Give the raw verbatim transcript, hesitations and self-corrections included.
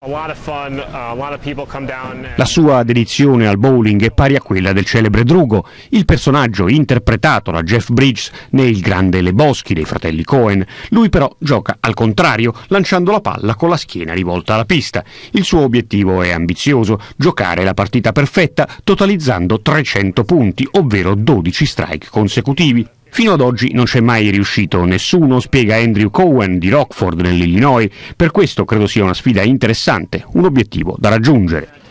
La sua dedizione al bowling è pari a quella del celebre Drugo, il personaggio interpretato da Jeff Bridges ne Il Grande Lebowski dei fratelli Coen. Lui però gioca al contrario, lanciando la palla con la schiena rivolta alla pista. Il suo obiettivo è ambizioso, giocare la partita perfetta, totalizzando trecento punti, ovvero dodici strike consecutivi. Fino ad oggi non c'è mai riuscito nessuno, spiega Andrew Cohen di Rockford nell'Illinois. Per questo credo sia una sfida interessante, un obiettivo da raggiungere.